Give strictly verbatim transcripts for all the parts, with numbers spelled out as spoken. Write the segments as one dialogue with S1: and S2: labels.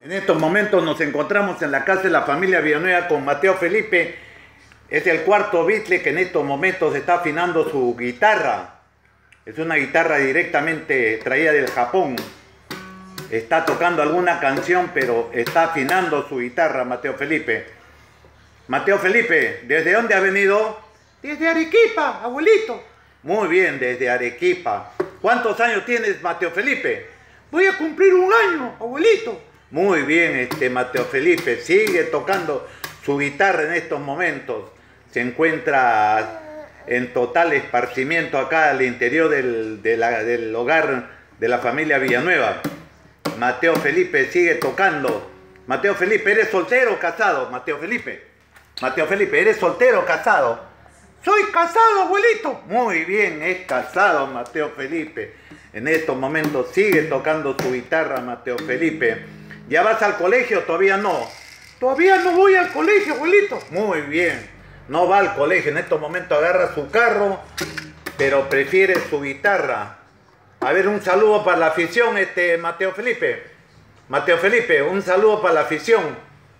S1: En estos momentos nos encontramos en la casa de la familia Villanueva con Mateo Felipe. Es el cuarto Beatle que en estos momentos está afinando su guitarra. Es una guitarra directamente traída del Japón. Está tocando alguna canción, pero está afinando su guitarra, Mateo Felipe. Mateo Felipe, ¿desde dónde ha venido?
S2: Desde Arequipa, abuelito.
S1: Muy bien, desde Arequipa. ¿Cuántos años tienes, Mateo Felipe?
S2: Voy a cumplir un año, abuelito.
S1: Muy bien, este Mateo Felipe. Sigue tocando su guitarra en estos momentos. Se encuentra en total esparcimiento acá al interior del, de la, del hogar de la familia Villanueva. Mateo Felipe sigue tocando. Mateo Felipe, ¿eres soltero o casado? Mateo Felipe. Mateo Felipe, ¿eres soltero o casado?
S2: Soy casado, abuelito.
S1: Muy bien, es casado Mateo Felipe. En estos momentos sigue tocando su guitarra, Mateo Felipe. ¿Ya vas al colegio? Todavía no.
S2: Todavía no voy al colegio, abuelito.
S1: Muy bien. No va al colegio. En estos momentos agarra su carro, pero prefiere su guitarra. A ver, un saludo para la afición, este Mateo Felipe. Mateo Felipe, un saludo para la afición.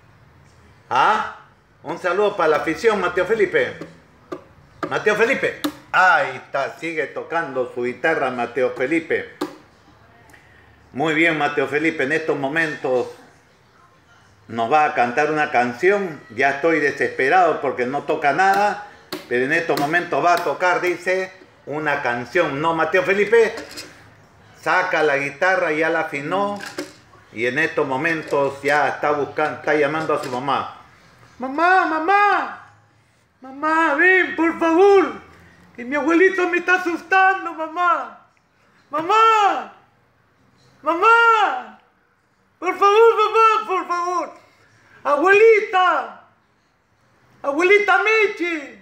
S1: ¿Ah? Un saludo para la afición, Mateo Felipe. Mateo Felipe. Ahí está, sigue tocando su guitarra, Mateo Felipe. Muy bien, Mateo Felipe, en estos momentos nos va a cantar una canción. Ya estoy desesperado porque no toca nada, pero en estos momentos va a tocar, dice, una canción. ¿No, Mateo Felipe? Saca la guitarra, ya la afinó y en estos momentos ya está buscando, está llamando a su mamá.
S2: Mamá, mamá, mamá, ven, por favor, que mi abuelito me está asustando, mamá. Mamá, mamá, por favor, mamá, por favor. Abuelita, abuelita Meche,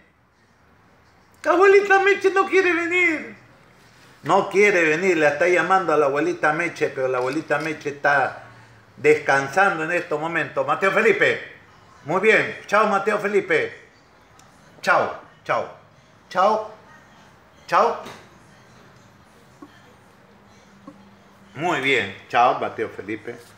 S2: abuelita Meche no quiere venir.
S1: No quiere venir, le está llamando a la abuelita Meche, pero la abuelita Meche está descansando en estos momentos. Mateo Felipe. Muy bien. Chao, Mateo Felipe. Chao, chao, chao, chao. Muy bien. Chao, Mateo Felipe.